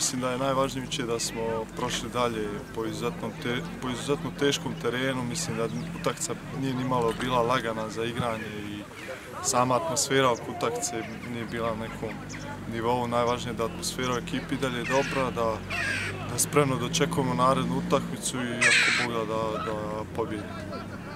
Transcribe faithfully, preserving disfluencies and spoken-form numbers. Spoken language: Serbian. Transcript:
mislim da je najvažnije jučer da smo prošli dalje po izuzetno, te, po izuzetno teškom terenu. Mislim da utakmica nije ni malo bila lagana za igranje i sama atmosfera oko utakmice nije bila na nekom nivou. Najvažnije je da atmosfera u ekipi dalje dobra, da, da spremno dočekujemo narednu utakmicu i ako Bog da, da pobjedimo.